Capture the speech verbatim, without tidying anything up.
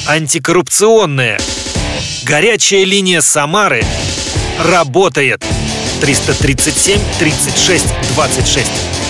антикоррупционная. Горячая линия Самары работает. триста тридцать семь тридцать шесть двадцать шесть.